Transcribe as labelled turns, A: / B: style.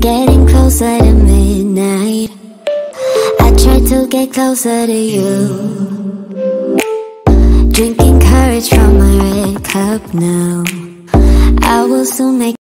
A: Getting closer to midnight, I try to get closer to you. Drinking courage from my red cup now, I will soon make